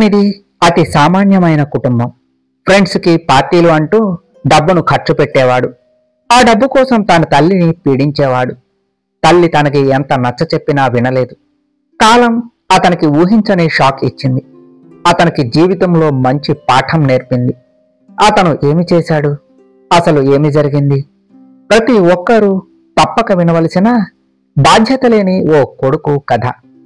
అతనిది అతి సామాన్యమైన కుటుంబం. ఫ్రెండ్స్కి పార్టీలు అంటూ డబ్బును ఖర్చు పెట్టేవాడు. ఆ డబ్బు కోసం తన తల్లిని పీడించేవాడు. తల్లి తనకి ఎంత నచ్చ చెప్పినా వినలేదు. కాలం అతనికి ఊహించని షాక్ ఇచ్చింది. అతనికి జీవితంలో మంచి పాఠం నేర్పింది. అతను ఏమి చేశాడు, అసలు ఏమి జరిగింది? ప్రతి ఒక్కరూ తప్పక వినవలసిన బాధ్యత లేని ఓ కొడుకు కథ.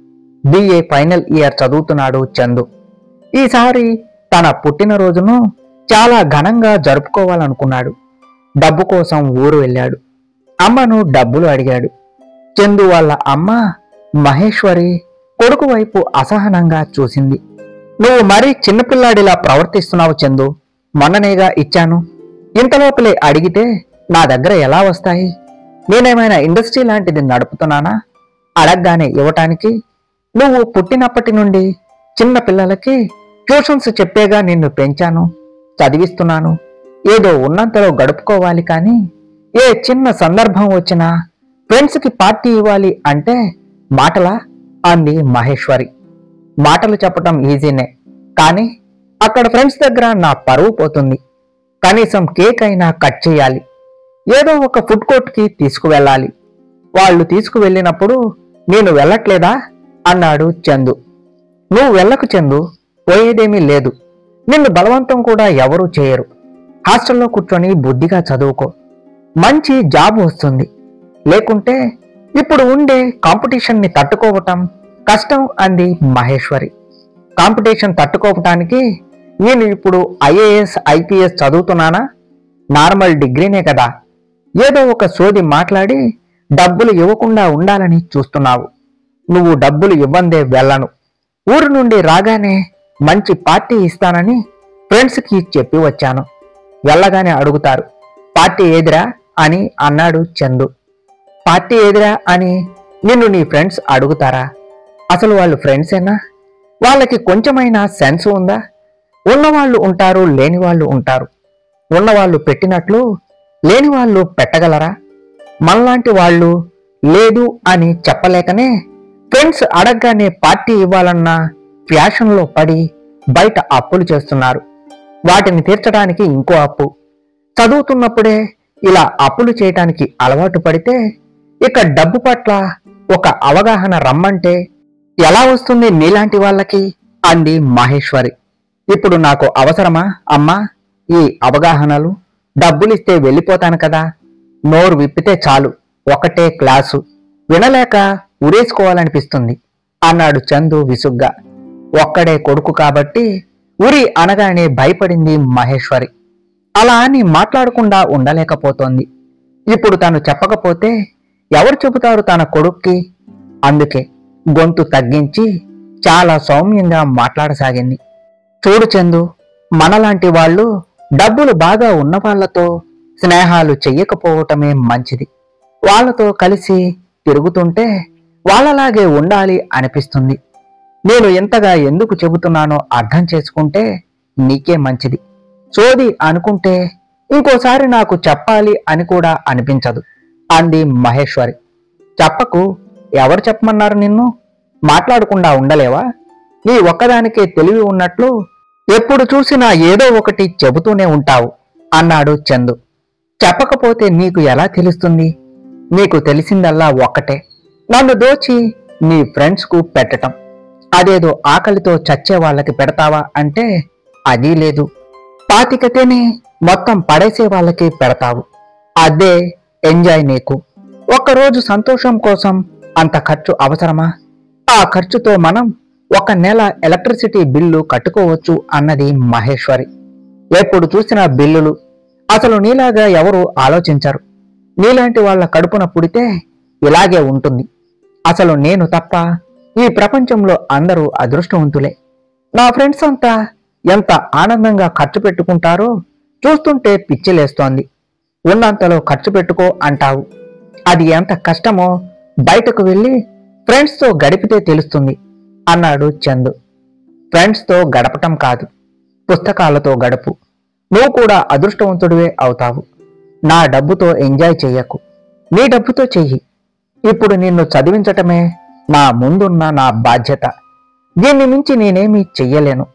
BA ఫైనల్ ఇయర్ చదువుతున్నాడు చందు. ఈసారి తన పుట్టినరోజును చాలా ఘనంగా జరుపుకోవాలనుకున్నాడు. డబ్బు కోసం ఊరు వెళ్ళాడు. అమ్మను డబ్బులు అడిగాడు. చందు వాళ్ళ అమ్మ మహేశ్వరి కొడుకు వైపు అసహనంగా చూసింది. నువ్వు మరీ చిన్నపిల్లాడిలా ప్రవర్తిస్తున్నావు చందు. మొన్ననేగా ఇచ్చాను. ఇంతలోపలే అడిగితే నా దగ్గర ఎలా వస్తాయి? నేనేమైనా ఇండస్ట్రీ లాంటిది నడుపుతున్నానా అడగ్గానే ఇవ్వటానికి? నువ్వు పుట్టినప్పటి నుండి చిన్న పిల్లలకి ట్యూషన్స్ చెప్పేగా నిన్ను పెంచాను, చదివిస్తున్నాను. ఏదో ఉన్నంతలో గడుపుకోవాలి కానీ ఏ చిన్న సందర్భం వచ్చినా ఫ్రెండ్స్కి పార్టీ ఇవ్వాలి అంటే మాటలా అంది మహేశ్వరి. మాటలు చెప్పటం ఈజీనే, కానీ అక్కడ ఫ్రెండ్స్ దగ్గర నా పరువు పోతుంది. కనీసం కేక్ అయినా కట్ చేయాలి. ఏదో ఒక ఫుడ్ కోర్ట్కి తీసుకువెళ్ళాలి. వాళ్ళు తీసుకువెళ్ళినప్పుడు నేను వెళ్ళట్లేదా అన్నాడు చందు. నువ్వు వెళ్ళకు చందు, పోయేదేమీ లేదు. నిన్ను బలవంతం కూడా ఎవరూ చేయరు. హాస్టల్లో కూర్చొని బుద్ధిగా చదువుకో, మంచి జాబ్ వస్తుంది. లేకుంటే ఇప్పుడు ఉండే కాంపిటీషన్ని తట్టుకోవటం కష్టం అంది మహేశ్వరి. కాంపిటీషన్ తట్టుకోవటానికి నేను ఇప్పుడు IAS IPS చదువుతున్నానా? నార్మల్ డిగ్రీనే కదా. ఏదో ఒక సోది మాట్లాడి డబ్బులు ఇవ్వకుండా ఉండాలని చూస్తున్నావు. నువ్వు డబ్బులు ఇవ్వందే వెళ్ళను. ఊరు నుండి రాగానే మంచి పార్టీ ఇస్తానని ఫ్రెండ్స్కి చెప్పి వచ్చాను. వెళ్ళగానే అడుగుతారు, పార్టీ ఏదిరా అని అన్నాడు చందు. పార్టీ ఏదిరా అని నిన్ను నీ ఫ్రెండ్స్ అడుగుతారా? అసలు వాళ్ళు ఫ్రెండ్సేనా? వాళ్ళకి కొంచెమైనా సెన్స్ ఉందా? ఉన్నవాళ్ళు ఉంటారు, లేని వాళ్ళు ఉంటారు. ఉన్నవాళ్ళు పెట్టినట్లు లేని వాళ్ళు పెట్టగలరా? మనలాంటి వాళ్ళు లేదు అని చెప్పలేకనే ఫ్రెండ్స్ అడగగానే పార్టీ ఇవ్వాలన్న ఫ్యాషన్లో పడి బయట అప్పులు చేస్తున్నారు. వాటిని తీర్చడానికి ఇంకో అప్పు. చదువుతున్నప్పుడే ఇలా అప్పులు చేయటానికి అలవాటు పడితే ఇక డబ్బు పట్ల ఒక అవగాహన రమ్మంటే ఎలా వస్తుంది నీలాంటి వాళ్ళకి అంది మహేశ్వరి. ఇప్పుడు నాకు అవసరమా అమ్మా ఈ అవగాహనలు? డబ్బులిస్తే వెళ్ళిపోతాను కదా. నోరు విప్పితే చాలు ఒకటే క్లాసు, వినలేక ఉరేసుకోవాలనిపిస్తుంది అన్నాడు చందు విసుగ్గా. ఒక్కడే కొడుకు కాబట్టి ఉరి అనగానే భయపడింది మహేశ్వరి. అలా అని మాట్లాడకుండా ఉండలేకపోతోంది. ఇప్పుడు తను చెప్పకపోతే ఎవరు చెబుతారు తన కొడుక్కి? అందుకే గొంతు తగ్గించి చాలా సౌమ్యంగా మాట్లాడసాగింది. చూడు చందు, మనలాంటి వాళ్ళు డబ్బులు బాగా ఉన్నవాళ్లతో స్నేహాలు చెయ్యకపోవటమే మంచిది. వాళ్లతో కలిసి తిరుగుతుంటే వాళ్ళలాగే ఉండాలి అనిపిస్తుంది. నేను ఎంతగా ఎందుకు చెబుతున్నానో అర్థం చేసుకుంటే నీకే మంచిది. సోది అనుకుంటే ఇంకోసారి నాకు చెప్పాలి అని కూడా అనిపించదు అంది మహేశ్వరి. చెప్పకు, ఎవరు చెప్పమన్నారు నిన్ను? మాట్లాడకుండా ఉండలేవా? నీ ఒక్కదానికే తెలివి ఉన్నట్లు ఎప్పుడు చూసినా ఏదో ఒకటి చెబుతూనే ఉంటావు అన్నాడు చందు. చెప్పకపోతే నీకు ఎలా తెలుస్తుంది? నీకు తెలిసిందల్లా ఒక్కటే, నన్ను దోచి నీ ఫ్రెండ్స్కు పెట్టటం. అదేదో ఆకలితో చచ్చే వాళ్ళకి పెడతావా అంటే అది లేదు. పాతికతేనే మొత్తం పడేసే వాళ్ళకి పెడతావు. అదే ఎంజాయ్ నీకు. ఒక్కరోజు సంతోషం కోసం అంత ఖర్చు అవసరమా? ఆ ఖర్చుతో మనం ఒక నెల ఎలక్ట్రిసిటీ బిల్లు కట్టుకోవచ్చు అన్నది మహేశ్వరి. ఎప్పుడు చూసినా బిల్లులు. అసలు నీలాగా ఎవరు ఆలోచించరు. నీలాంటి వాళ్ళ కడుపున పుడితే ఇలాగే ఉంటుంది. అసలు నేను తప్ప ఈ ప్రపంచంలో అందరూ అదృష్టవంతులే. నా ఫ్రెండ్స్ అంతా ఎంత ఆనందంగా ఖర్చు పెట్టుకుంటారో చూస్తుంటే పిచ్చిలేస్తోంది. ఉన్నంతలో ఖర్చు పెట్టుకో అంటావు. అది ఎంత కష్టమో బయటకు వెళ్ళి ఫ్రెండ్స్తో గడిపితే తెలుస్తుంది అన్నాడు చందు. ఫ్రెండ్స్తో గడపటం కాదు, పుస్తకాలతో గడుపు. నువ్వు కూడా అదృష్టవంతుడివే అవుతావు. నా డబ్బుతో ఎంజాయ్ చెయ్యకు, నీ డబ్బుతో చెయ్యి. ఇప్పుడు నిన్ను చదివించటమే నా ముందున్న నా బాధ్యత. దీన్ని మించి నేనేమీ చెయ్యలేను.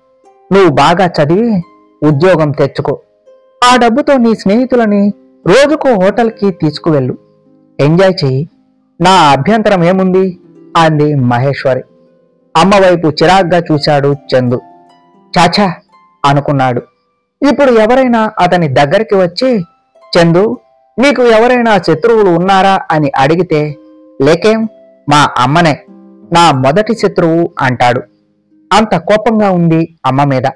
నువ్వు బాగా చదివి ఉద్యోగం తెచ్చుకో. ఆ డబ్బుతో నీ స్నేహితులని రోజుకో హోటల్కి తీసుకువెళ్ళు. ఎంజాయ్ చెయ్యి. నా అభ్యంతరం ఏముంది అంది మహేశ్వరి. అమ్మ వైపు చిరాగ్గా చూశాడు చందు. చాచా అనుకున్నాడు. ఇప్పుడు ఎవరైనా అతని దగ్గరికి వచ్చి, చందు, నీకు ఎవరైనా శత్రువులు ఉన్నారా అని అడిగితే, లేకేం, మా అమ్మనే నా మొదటి శత్రువు అంటాడు. అంత కోపంగా ఉంది అమ్మ మీద.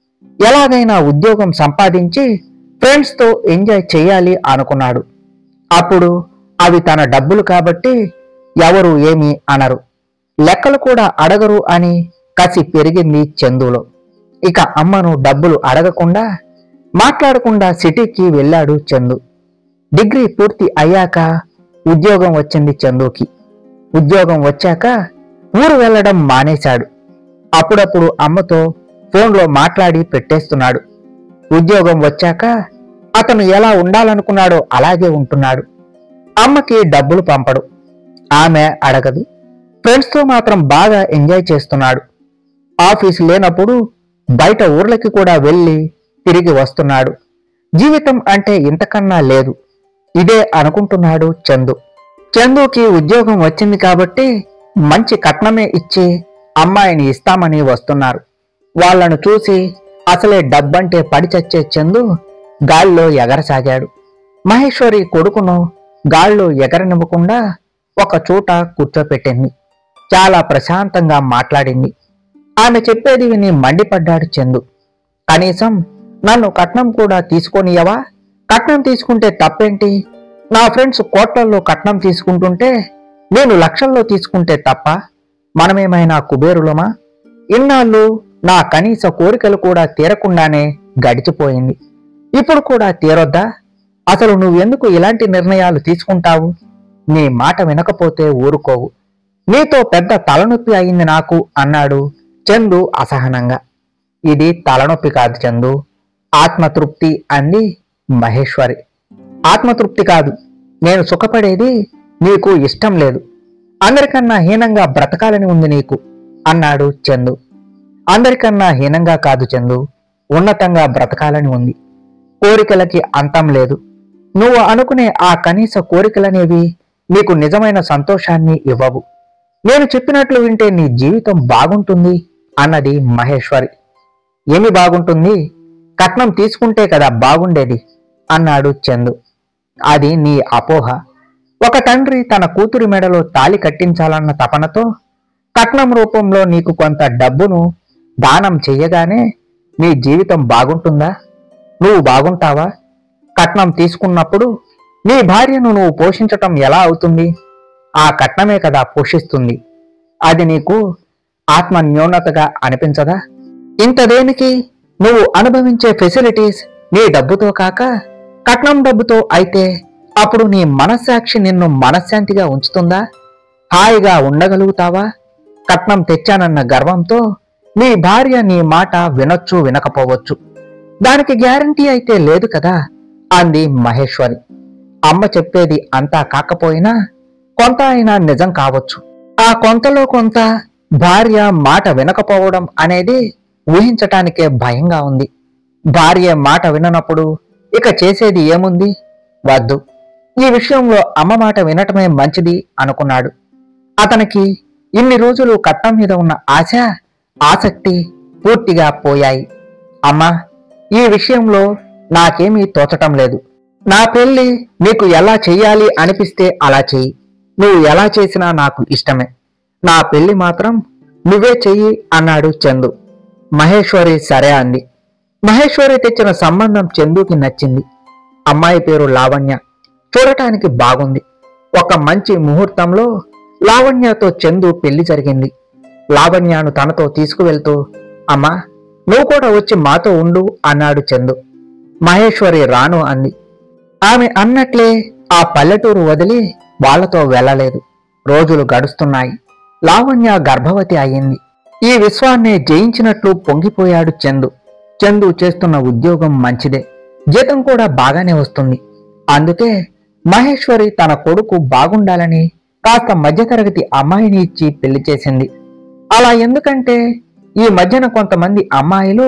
ఎలాగైనా ఉద్యోగం సంపాదించి ఫ్రెండ్స్తో ఎంజాయ్ చెయ్యాలి అనుకున్నాడు. అప్పుడు అవి తన డబ్బులు కాబట్టి ఎవరు ఏమీ అనరు, లెక్కలు కూడా అడగరు అని కసి పెరిగింది చందులో. ఇక అమ్మను డబ్బులు అడగకుండా మాట్లాడకుండా సిటీకి వెళ్ళాడు చందు. డిగ్రీ పూర్తి అయ్యాక ఉద్యోగం వచ్చింది చందుకి. ఉద్యోగం వచ్చాక ఊరు వెళ్ళడం మానేశాడు. అప్పుడప్పుడు అమ్మతో ఫోన్లో మాట్లాడి పెట్టేస్తున్నాడు. ఉద్యోగం వచ్చాక అతను ఎలా ఉండాలనుకున్నాడో అలాగే ఉంటున్నాడు. అమ్మకి డబ్బులు పంపడు, ఆమె అడగదు. ఫ్రెండ్స్తో మాత్రం బాగా ఎంజాయ్ చేస్తున్నాడు. ఆఫీసు లేనప్పుడు బయట ఊర్లకి కూడా వెళ్ళి తిరిగి వస్తున్నాడు. జీవితం అంటే ఇంతకన్నా లేదు, ఇదే అనుకుంటున్నాడు చందు. చందుకి ఉద్యోగం వచ్చింది కాబట్టి మంచి కట్నమే ఇచ్చి అమ్మాయిని ఇస్తామని వస్తున్నారు. వాళ్లను చూసి అసలే డబ్బంటే పడి చచ్చే చందు గాల్లో ఎగరసాగాడు. మహేశ్వరి కొడుకును గాల్లో ఎగరనివ్వకుండా ఒక చోట కూర్చోపెట్టింది. చాలా ప్రశాంతంగా మాట్లాడింది. ఆమె చెప్పేది విని మండిపడ్డాడు చందు. కనీసం నన్ను కట్నం కూడా తీసుకొనియవా? కట్నం తీసుకుంటే తప్పేంటి? నా ఫ్రెండ్స్ కోట్లల్లో కట్నం తీసుకుంటుంటే నేను లక్షల్లో తీసుకుంటే తప్ప? మనమేమైనా కుబేరులమా? ఇన్నాళ్ళు నా కనీస కోరికలు కూడా తీరకుండానే గడిచిపోయింది. ఇప్పుడు కూడా తీరొద్దా? అసలు నువ్వెందుకు ఇలాంటి నిర్ణయాలు తీసుకుంటావు? నీ మాట వినకపోతే ఊరుకోవు. నీతో పెద్ద తలనొప్పి అయింది నాకు అన్నాడు చందు అసహనంగా. ఇది తలనొప్పి కాదు చందు, ఆత్మతృప్తి అంది మహేశ్వరి. ఆత్మతృప్తి కాదు, నేను సుఖపడేది నీకు ఇష్టం లేదు. అందరికన్నా హీనంగా బ్రతకాలని ఉంది నీకు అన్నాడు చందు. అందరికన్నా హీనంగా కాదు చందు, ఉన్నతంగా బ్రతకాలని ఉంది. కోరికలకి అంతం లేదు. నువ్వు అనుకునే ఆ కనీస కోరికలనేవి నీకు నిజమైన సంతోషాన్ని ఇవ్వవు. నేను చెప్పినట్లు వింటే నీ జీవితం బాగుంటుంది అన్నది మహేశ్వరి. ఏమి బాగుంటుంది? కట్నం తీసుకుంటే కదా బాగుండేది అన్నాడు చందు. అది నీ అపోహ. ఒక తండ్రి తన కూతురి మెడలో తాళి కట్టించాలన్న తపనతో కట్నం రూపంలో నీకు కొంత డబ్బును దానం చెయ్యగానే నీ జీవితం బాగుంటుందా? నువ్వు బాగుంటావా? కట్నం తీసుకున్నప్పుడు నీ భార్యను నువ్వు పోషించటం ఎలా అవుతుంది? ఆ కట్నమే కదా పోషిస్తుంది. అది నీకు ఆత్మ న్యూనతగా అనిపించదా? ఇంత దేనికి? నువ్వు అనుభవించే ఫెసిలిటీస్ నీ డబ్బుతో కాక కట్నం డబ్బుతో అయితే అప్పుడు నీ మనస్సాక్షి నిన్ను మనశ్శాంతిగా ఉంచుతుందా? హాయిగా ఉండగలుగుతావా? కట్నం తెచ్చానన్న గర్వంతో నీ భార్య నీ మాట వినొచ్చు వినకపోవచ్చు, దానికి గ్యారంటీ అయితే లేదు కదా అంది మహేశ్వరి. అమ్మ చెప్పేది అంతా కాకపోయినా కొంత అయినా నిజం కావచ్చు. ఆ కొంతలో కొంత భార్య మాట వినకపోవడం అనేది ఊహించటానికే భయంగా ఉంది. భార్య మాట విననప్పుడు ఇక చేసేది ఏముంది? వద్దు, ఈ విషయంలో అమ్మ మాట వినటమే మంచిది అనుకున్నాడు. అతనికి ఇన్ని రోజులు కట్నం మీద ఉన్న ఆశ, ఆసక్తి పూర్తిగా పోయాయి. అమ్మా, ఈ విషయంలో నాకేమీ తోచటం లేదు. నా పెళ్లి నీకు ఎలా చెయ్యాలి అనిపిస్తే అలా చెయ్యి. నువ్వు ఎలా చేసినా నాకు ఇష్టమే. నా పెళ్లి మాత్రం నువ్వే చెయ్యి అన్నాడు చందు. మహేశ్వరి సరే అంది. మహేశ్వరి తెచ్చిన సంబంధం చందుకి నచ్చింది. అమ్మాయి పేరు లావణ్య. చూడటానికి బాగుంది. ఒక మంచి ముహూర్తంలో లావణ్యతో చందు పెళ్లి జరిగింది. లావణ్యను తనతో తీసుకువెళ్తూ, అమ్మా, నువ్వు కూడా వచ్చి మాతో ఉండు అన్నాడు చందు. మహేశ్వరి రాను అంది. ఆమె అన్నట్లే ఆ పల్లెటూరు వదిలి వాళ్లతో వెళ్ళలేదు. రోజులు గడుస్తున్నాయి. లావణ్య గర్భవతి అయింది. ఈ విశ్వాన్నే జయించినట్లు పొంగిపోయాడు చందు. చందు చేస్తున్న ఉద్యోగం మంచిదే, జీతం కూడా బాగానే వస్తుంది. అందుకే మహేశ్వరి తన కొడుకు బాగుండాలని కాస్త మధ్యతరగతి అమ్మాయిని ఇచ్చి పెళ్లి చేసింది. అలా ఎందుకంటే ఈ మధ్యన కొంతమంది అమ్మాయిలు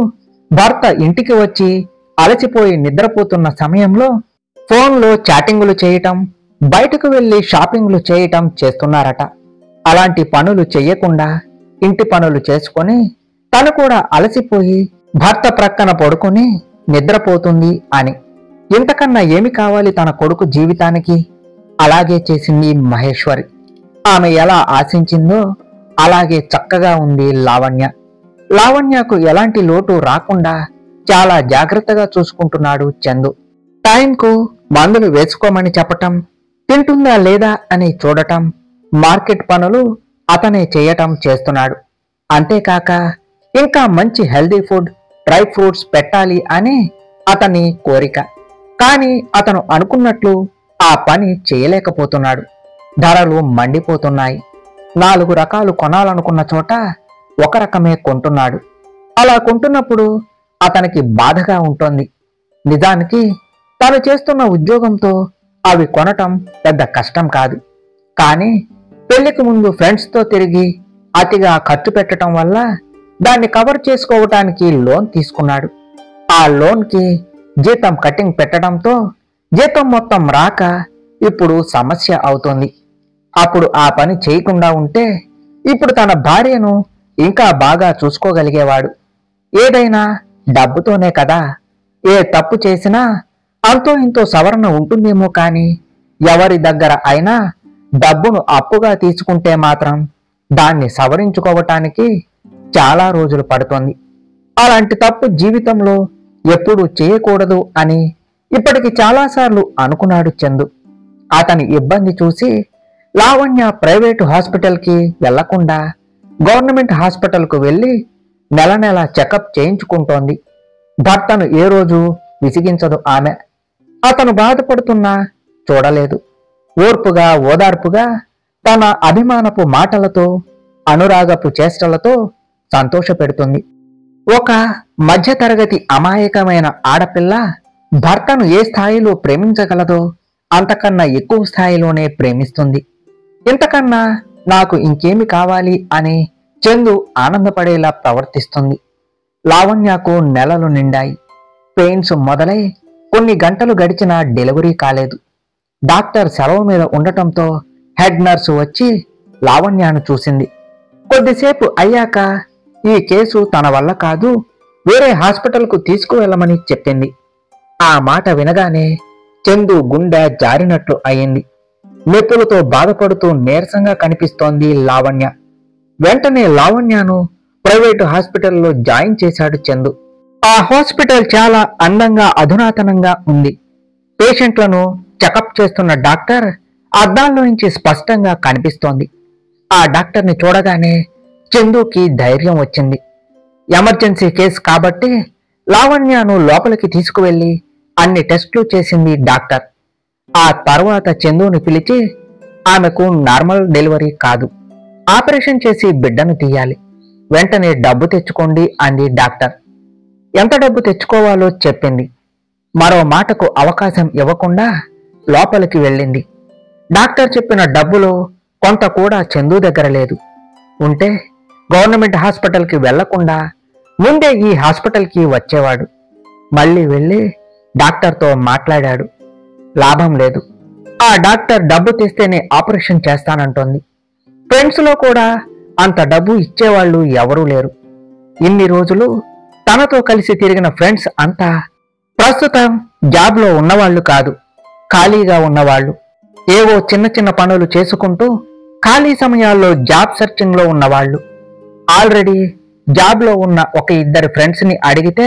భర్త ఇంటికి వచ్చి అలసిపోయి నిద్రపోతున్న సమయంలో ఫోన్లో చాటింగులు చేయటం, బయటకు వెళ్లి షాపింగ్లు చేయటం చేస్తున్నారట. అలాంటి పనులు చెయ్యకుండా ఇంటి పనులు చేసుకొని తను కూడా అలసిపోయి భర్త ప్రక్కన పడుకొని నిద్రపోతుంది అని. ఇంతకన్నా ఏమి కావాలి తన కొడుకు జీవితానికి? అలాగే చేసింది మహేశ్వరి. ఆమె ఎలా ఆశించిందో అలాగే చక్కగా ఉంది లావణ్య. లావణ్యకు ఎలాంటి లోటు రాకుండా చాలా జాగ్రత్తగా చూసుకుంటున్నాడు చందు. టైంకు మందులు వేసుకోమని చెప్పటం, తింటుందా లేదా అని చూడటం, మార్కెట్ పనులు అతనే చేయటం చేస్తున్నాడు. అంతేకాక ఇంకా మంచి హెల్దీ ఫుడ్, డ్రై ఫ్రూట్స్ పెట్టాలి అని అతని కోరిక. కానీ అతను అనుకున్నట్లు ఆ పని చేయలేకపోతున్నాడు. ధరలు మండిపోతున్నాయి. 4 రకాలు కొనాలనుకున్న చోట ఒక రకమే కొంటున్నాడు. అలా కొంటున్నప్పుడు అతనికి బాధగా ఉంటుంది. నిజానికి తాను చేస్తున్న ఉద్యోగంతో అవి కొనటం పెద్ద కష్టం కాదు. కానీ పెళ్లికి ముందు ఫ్రెండ్స్తో తిరిగి అతిగా ఖర్చు పెట్టడం వల్ల దాన్ని కవర్ చేసుకోవటానికి లోన్ తీసుకున్నాడు. ఆ లోన్కి జీతం కటింగ్ పెట్టడంతో జీతం మొత్తం రాక ఇప్పుడు సమస్య అవుతోంది. అప్పుడు ఆ పని చేయకుండా ఉంటే ఇప్పుడు తన భార్యను ఇంకా బాగా చూసుకోగలిగేవాడు. ఏదైనా డబ్బుతోనే కదా. ఏ తప్పు చేసినా అంతో ఇంతో సవరణ ఉంటుందేమో కానీ ఎవరి దగ్గర అయినా డబ్బును అప్పుగా తీసుకుంటే మాత్రం దాన్ని సవరించుకోవటానికి చాలా రోజులు పడుతోంది. అలాంటి తప్పు జీవితంలో ఎప్పుడూ చేయకూడదు అని ఇప్పటికి చాలాసార్లు అనుకున్నాడు చందు. అతని ఇబ్బంది చూసి లావణ్య ప్రైవేటు హాస్పిటల్కి వెళ్లకుండా గవర్నమెంట్ హాస్పిటల్కు వెళ్లి నెల నెల చెకప్ చేయించుకుంటోంది. భర్తను ఏ రోజు విసిగించదు ఆమె. అతను బాధపడుతున్నా చూడలేదు. ఓర్పుగా ఓదార్పుగా తన అభిమానపు మాటలతో అనురాగపు చేష్టలతో సంతోషపెడుతుంది. ఒక మధ్యతరగతి అమాయకమైన ఆడపిల్ల భర్తను ఏ స్థాయిలో ప్రేమించగలదో అంతకన్నా ఎక్కువ స్థాయిలోనే ప్రేమిస్తుంది. ఇంతకన్నా నాకు ఇంకేమి కావాలి అని చందు ఆనందపడేలా ప్రవర్తిస్తుంది. లావణ్యకు నెలలు నిండాయి. పెయిన్స్ మొదలై కొన్ని గంటలు గడిచినా డెలివరీ కాలేదు. డాక్టర్ సెలవు మీద ఉండటంతో హెడ్ నర్సు వచ్చి లావణ్యను చూసింది. కొద్దిసేపు అయ్యాక ఈ కేసు తన వల్ల కాదు, వేరే హాస్పిటల్కు తీసుకువెళ్ళమని చెప్పింది. ఆ మాట వినగానే చందు గుండె జారినట్లు అయింది. నొప్పులతో బాధపడుతూ నీరసంగా కనిపిస్తోంది లావణ్య. వెంటనే లావణ్యను ప్రైవేటు హాస్పిటల్లో జాయిన్ చేశాడు చందు. ఆ హాస్పిటల్ చాలా అందంగా అధునాతనంగా ఉంది. పేషెంట్లను చెకప్ చేస్తున్న డాక్టర్ అద్దాల్లోంచి స్పష్టంగా కనిపిస్తోంది. ఆ డాక్టర్ని చూడగానే చందుకి ధైర్యం వచ్చింది. ఎమర్జెన్సీ కేసు కాబట్టి లావణ్యను లోపలికి తీసుకువెళ్లి అన్ని టెస్టులు చేసింది డాక్టర్. ఆ తర్వాత చందుని పిలిచి ఆమెకు నార్మల్ డెలివరీ కాదు, ఆపరేషన్ చేసి బిడ్డను తీయాలి, వెంటనే డబ్బు తెచ్చుకోండి అంది డాక్టర్. ఎంత డబ్బు తెచ్చుకోవాలో చెప్పింది. మరో మాటకు అవకాశం ఇవ్వకుండా లోపలికి వెళ్ళింది. డాక్టర్ చెప్పిన డబ్బులో కొంత కూడా చందు దగ్గర లేదు. ఉంటే గవర్నమెంట్ హాస్పిటల్కి వెళ్లకుండా ముందే ఈ హాస్పిటల్కి వచ్చేవాడు. మళ్ళీ వెళ్ళి డాక్టర్తో మాట్లాడాడు. లాభం లేదు. ఆ డాక్టర్ డబ్బు తెస్తేనే ఆపరేషన్ చేస్తానంటోంది. ఫ్రెండ్స్లో కూడా అంత డబ్బు ఇచ్చేవాళ్ళు ఎవరూ లేరు. ఇన్ని రోజులు తనతో కలిసి తిరిగిన ఫ్రెండ్స్ అంతా ప్రస్తుతం జాబ్లో ఉన్నవాళ్లు కాదు, ఖాళీగా ఉన్నవాళ్లు. ఏవో చిన్న చిన్న పనులు చేసుకుంటూ ఖాళీ సమయాల్లో జాబ్ సెర్చింగ్లో ఉన్నవాళ్లు. ఆల్రెడీ జాబ్లో ఉన్న ఒక 2 ఫ్రెండ్స్ని అడిగితే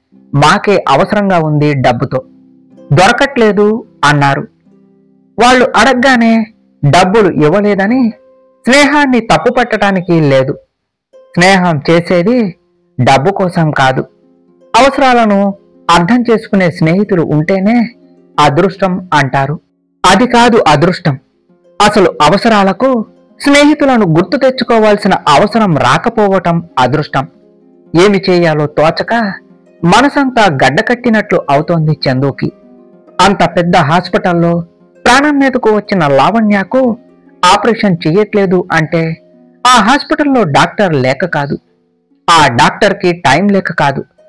మాకే అవసరంగా ఉంది డబ్బుతో, దొరకట్లేదు అన్నారు. వాళ్ళు అడగగానే డబ్బులు ఇవ్వలేదని స్నేహాన్ని తప్పుపట్టడానికి లేదు. స్నేహం చేసేది డబ్బు కోసం కాదు. అవసరాలను అర్థం చేసుకునే స్నేహితులు ఉంటేనే అదృష్టం అంటారు. అది కాదు అదృష్టం. అసలు అవసరాలకు స్నేహితులను గుర్తు తెచ్చుకోవాల్సిన అవసరం రాకపోవటం అదృష్టం. ఏమి చేయాలో తోచక మనసంతా గడ్డకట్టినట్లు అవుతోంది చందుకి. అంత పెద్ద హాస్పిటల్లో ప్రాణం మీదకు వచ్చిన లావణ్యకు ఆపరేషన్ చెయ్యట్లేదు అంటే ఆ హాస్పిటల్లో డాక్టర్ లేక కాదు, ఆ డాక్టర్కి టైం లేక కాదు,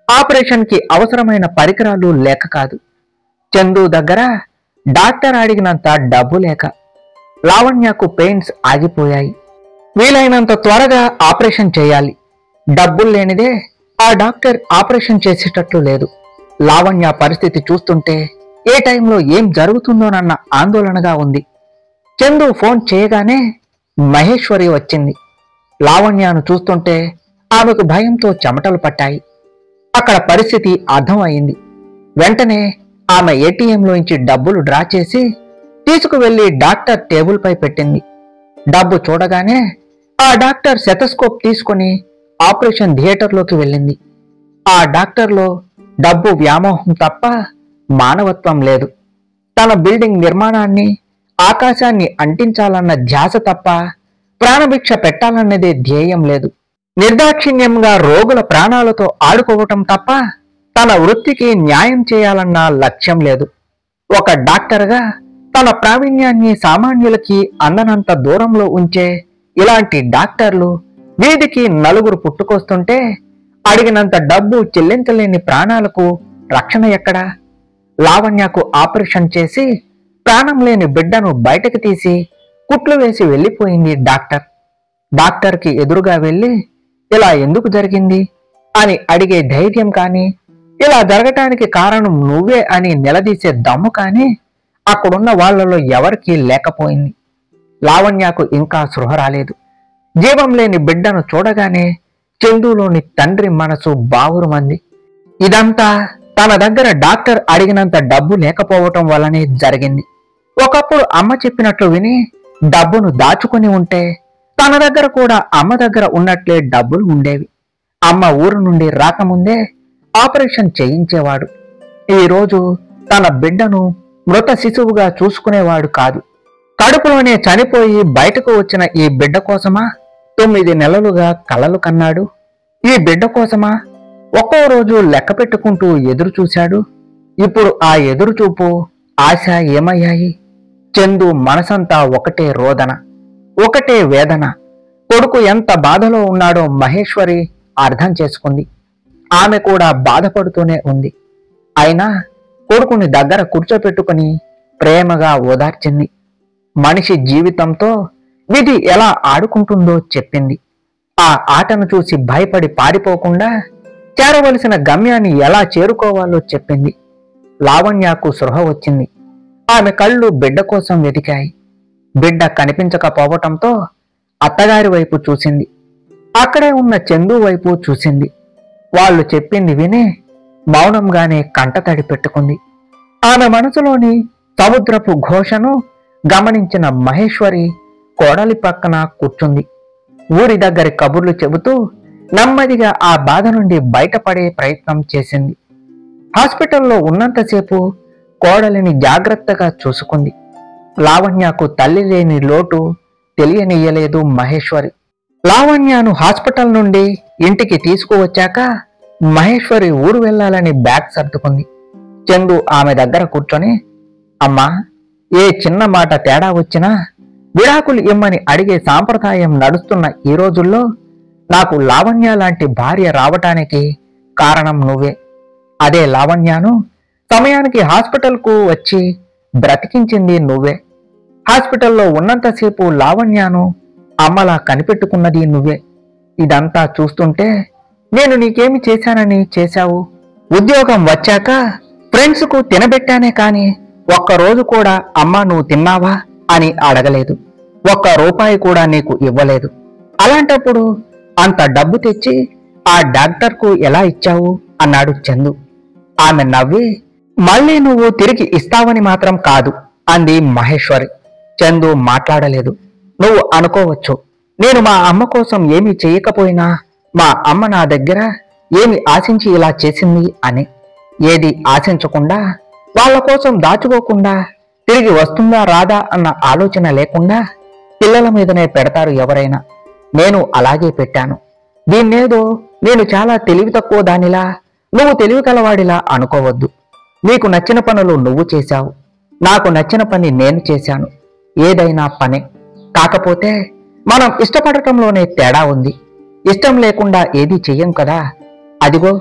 ఆపరేషన్కి అవసరమైన పరికరాలు లేక కాదు, చందు దగ్గర డాక్టర్ అడిగినంత డబ్బు లేక. లావణ్యకు పెయిన్స్ ఆగిపోయాయి. వీలైనంత త్వరగా ఆపరేషన్ చేయాలి. డబ్బులు లేనిదే ఆ డాక్టర్ ఆపరేషన్ చేసేటట్లు లేదు. లావణ్య పరిస్థితి చూస్తుంటే ఏ టైంలో ఏం జరుగుతుందోనన్న ఆందోళనగా ఉంది. చందు ఫోన్ చేయగానే మహేశ్వరి వచ్చింది. లావణ్యను చూస్తుంటే ఆమెకు భయంతో చెమటలు పట్టాయి. అక్కడ పరిస్థితి అర్థమైంది. వెంటనే ఆమె ఏటీఎంలోంచి డబ్బులు డ్రా చేసి తీసుకువెళ్లి డాక్టర్ టేబుల్ పై పెట్టింది. డబ్బు చూడగానే ఆ డాక్టర్ సెటస్కోప్ తీసుకుని ఆపరేషన్ థియేటర్లోకి వెళ్ళింది. ఆ డాక్టర్లో డబ్బు వ్యామోహం తప్ప మానవత్వం లేదు. తన బిల్డింగ్ నిర్మాణాన్ని, ఆకాశాన్ని అంటించాలన్న ధ్యాస తప్ప ప్రాణభిక్ష పెట్టాలన్నదే ధ్యేయం లేదు. నిర్దాక్షిణ్యంగా రోగుల ప్రాణాలతో ఆడుకోవటం తప్ప తన వృత్తికి న్యాయం చేయాలన్న లక్ష్యం లేదు. ఒక డాక్టర్గా తన ప్రావీణ్యాన్ని సామాన్యులకి అందనంత దూరంలో ఉంచే ఇలాంటి డాక్టర్లు వీధికి నలుగురు పుట్టుకొస్తుంటే అడిగినంత డబ్బు చెల్లించలేని ప్రాణాలకు రక్షణ ఎక్కడా? లావణ్యకు ఆపరేషన్ చేసి ప్రాణం లేని బిడ్డను బయటకు తీసి కుట్లు వేసి వెళ్ళిపోయింది డాక్టర్. డాక్టర్కి ఎదురుగా వెళ్ళి ఇలా ఎందుకు జరిగింది అని అడిగే ధైర్యం కానీ, ఇలా జరగటానికి కారణం నువ్వే అని నిలదీసే దమ్ము కానీ అక్కడున్న వాళ్లలో ఎవరికీ లేకపోయింది. లావణ్యకు ఇంకా స్పృహ రాలేదు. జీవం లేని బిడ్డను చూడగానే చందులోని తండ్రి మనసు బావురుమంది. ఇదంతా తన దగ్గర డాక్టర్ అడిగినంత డబ్బు లేకపోవటం వల్లనే జరిగింది. ఒకప్పుడు అమ్మ చెప్పినట్లు విని డబ్బును దాచుకుని ఉంటే తన దగ్గర కూడా అమ్మ దగ్గర ఉన్నట్లే డబ్బులు ఉండేవి. అమ్మ ఊరు నుండి రాకముందే ఆపరేషన్ చేయించేవాడు. ఈరోజు తన బిడ్డను మృత శిశువుగా చూసుకునేవాడు కాదు. కడుపులోనే చనిపోయి బయటకు వచ్చిన ఈ బిడ్డ కోసమా 9 నెలలుగా కలలు కన్నాడు. ఈ బిడ్డ కోసమా ఒక్కో రోజు లెక్క పెట్టుకుంటూ ఎదురు చూశాడు. ఇప్పుడు ఆ ఎదురుచూపు, ఆశ ఏమయ్యాయి? చందు మనసంతా ఒకటే రోదన, ఒకటే వేదన. కొడుకు ఎంత బాధలో ఉన్నాడో మహేశ్వరి అర్థం చేసుకుంది. ఆమె కూడా బాధపడుతూనే ఉంది. అయినా కొడుకుని దగ్గర కూర్చోపెట్టుకుని ప్రేమగా ఓదార్చింది. మనిషి జీవితంతో విధి ఎలా ఆడుకుంటుందో చెప్పింది. ఆ ఆటను చూసి భయపడి పారిపోకుండా చేరవలసిన గమ్యాన్ని ఎలా చేరుకోవాలో చెప్పింది. లావణ్యకు స్పృహ వచ్చింది. ఆమె కళ్ళు బిడ్డ కోసం వెతికాయి. బిడ్డ కనిపించకపోవటంతో అత్తగారి వైపు చూసింది. అక్కడే ఉన్న చందు వైపు చూసింది. వాళ్ళు చెప్పింది విని మౌనంగానే కంటతడి పెట్టుకుంది. ఆమె మనసులోని సముద్రపు ఘోషను గమనించిన మహేశ్వరి కోడలి పక్కన కూర్చుంది. ఊరి దగ్గరి కబుర్లు చెబుతూ నెమ్మదిగా ఆ బాధ నుండి బయటపడే ప్రయత్నం చేసింది. హాస్పిటల్లో ఉన్నంతసేపు కోడలిని జాగ్రత్తగా చూసుకుంది. లావణ్యకు తల్లి లేని లోటు తెలియనియ్యలేదు మహేశ్వరి. లావణ్యను హాస్పిటల్ నుండి ఇంటికి తీసుకువచ్చాక మహేశ్వరి ఊరు వెళ్ళాలని బ్యాగ్ సర్దుకుంది. చందు ఆమె దగ్గర కూర్చొని, అమ్మా, ఏ చిన్న మాట తేడా వచ్చినా విడాకులు ఇమ్మని అడిగే సాంప్రదాయం నడుస్తున్న ఈ రోజుల్లో నాకు లావణ్య లాంటి భార్య రావటానికి కారణం నువ్వే. అదే లావణ్యను సమయానికి హాస్పిటల్కు వచ్చి బ్రతికించింది నువ్వే. హాస్పిటల్లో ఉన్నంతసేపు లావణ్యను అమ్మలా కనిపెట్టుకున్నది నువ్వే. ఇదంతా చూస్తుంటే నేను నీకేమి చేశానని చేశావు? ఉద్యోగం వచ్చాక ఫ్రెండ్స్కు తినబెట్టానే కాని ఒక్కరోజు కూడా అమ్మా నువ్వు తిన్నావా అని అడగలేదు. ₹1 కూడా నీకు ఇవ్వలేదు. అలాంటప్పుడు అంత డబ్బు తెచ్చి ఆ డాక్టర్కు ఎలా ఇచ్చావు అన్నాడు చందు. ఆమె నవ్వి, మళ్ళీ నువ్వు తిరిగి ఇస్తావని మాత్రం కాదు అంది మహేశ్వరి. చందు మాట్లాడలేదు. నువ్వు అనుకోవచ్చు, నేను మా అమ్మ కోసం ఏమీ చేయకపోయినా మా అమ్మ నా దగ్గర ఏమి ఆశించి ఇలా చేసింది అని. ఏది ఆశించకుండా, వాళ్ళ కోసం దాచుకోకుండా తిరిగి వస్తుందా రాదా అన్న ఆలోచన లేకుండా పిల్లల మీదనే పెడతారు ఎవరైనా. నేను అలాగే పెట్టాను. దీన్నేదో నేను చాలా తెలివి తక్కువ దానిలా, నువ్వు తెలివి కలవాడిలా అనుకోవద్దు. నీకు నచ్చిన పనులు నువ్వు చేశావు, నాకు నచ్చిన పని నేను చేశాను. ఏదైనా పనే. కాకపోతే మనం ఇష్టపడటంలోనే తేడా ఉంది. ఇష్టం లేకుండా ఏదీ చెయ్యం కదా. అదిగో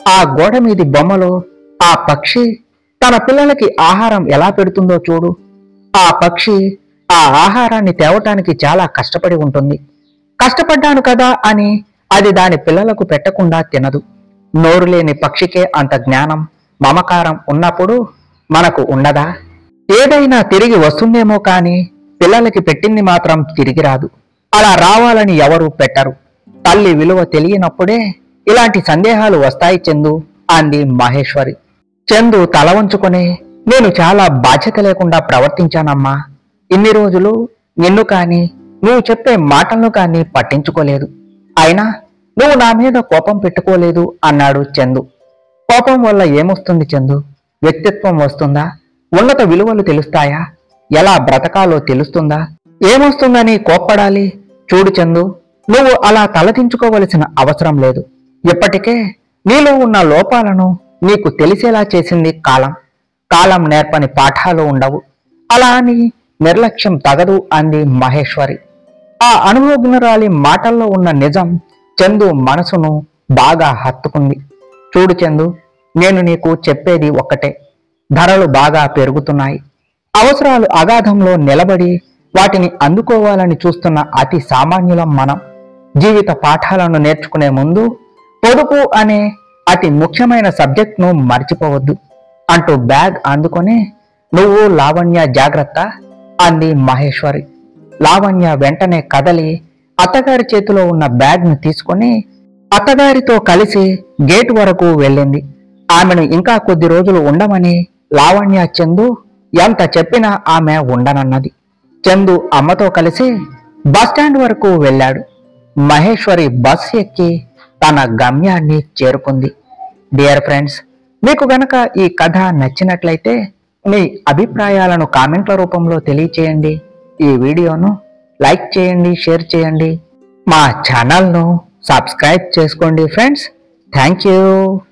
ఆ గోడ మీది బొమ్మలో ఆ పక్షి తన పిల్లలకి ఆహారం ఎలా పెడుతుందో చూడు. ఆ పక్షి ఆ ఆహారాన్ని తేవటానికి చాలా కష్టపడి ఉంటుంది. కష్టపడ్డాను కదా అని అది దాని పిల్లలకు పెట్టకుండా తినదు. నోరు లేని పక్షికే అంత జ్ఞానం, మమకారం ఉన్నప్పుడు మనకు ఉండదా? ఏదైనా తిరిగి వస్తుందేమో కానీ పిల్లలకి పెట్టింది మాత్రం తిరిగి రాదు. అలా రావాలని ఎవరూ పెట్టరు. తల్లి విలువ తెలియనప్పుడే ఇలాంటి సందేహాలు వస్తాయి చందు అంది మహేశ్వరి. చందు తల వంచుకొని, నేను చాలా బాధ్యత లేకుండా ప్రవర్తించానమ్మా. ఇన్ని రోజులు నిన్ను కానీ నువ్వు చెప్పే మాటలను కానీ పట్టించుకోలేదు. అయినా నువ్వు నా మీద కోపం పెట్టుకోలేదు అన్నాడు చందు. కోపం వల్ల ఏమొస్తుంది చందు? వ్యక్తిత్వం వస్తుందా? ఉన్నత విలువలు తెలుస్తాయా? ఎలా బ్రతకాలో తెలుస్తుందా? ఏమొస్తుందని కోప్పడాలి? చూడు చందు, నువ్వు అలా తలదించుకోవలసిన అవసరం లేదు. ఇప్పటికే నీలో ఉన్న లోపాలను నీకు తెలిసేలా చేసింది కాలం. కాలం నేర్పని పాఠాలు ఉండవు. అలా అని నిర్లక్ష్యం తగదు అంది మహేశ్వరి. ఆ అనుభవజ్ఞురాలి మాటల్లో ఉన్న నిజం చందు మనసును బాగా హత్తుకుంది. చూడు చందు, నేను నీకు చెప్పేది ఒక్కటే. ధరలు బాగా పెరుగుతున్నాయి. అవసరాలు అగాధంలో నిలబడి వాటిని అందుకోవాలని చూస్తున్న అతి సామాన్యులం మనం. జీవిత పాఠాలను నేర్చుకునే ముందు పొదుపు అనే అతి ముఖ్యమైన సబ్జెక్ట్ను మర్చిపోవద్దు అంటూ బ్యాగ్ అందుకొని, నువ్వు లావణ్య జాగ్రత్త అంది మహేశ్వరి. లావణ్య వెంటనే కదలి అత్తగారి చేతిలో ఉన్న బ్యాగ్ను తీసుకొని అత్తగారితో కలిసి గేటు వరకు వెళ్ళింది. ఆమెను ఇంకా కొద్ది రోజులు ఉండమని లావణ్య చందు ఎంత చెప్పినా ఆమె ఉండనన్నది. చందు అమ్మతో కలిసి బస్టాండ్ వరకు వెళ్ళాడు. మహేశ్వరి బస్ ఎక్కి తన గమ్యాన్ని చేరుకుంది. డియర్ ఫ్రెండ్స్, మీకు గనక ఈ కథ నచ్చినట్లయితే మీ అభిప్రాయాలను కామెంట్ల రూపంలో తెలియచేయండి. ఈ వీడియోను లైక్ చేయండి, షేర్ చేయండి. మా ఛానల్ను సబ్స్క్రైబ్ చేసుకోండి ఫ్రెండ్స్. Thank you.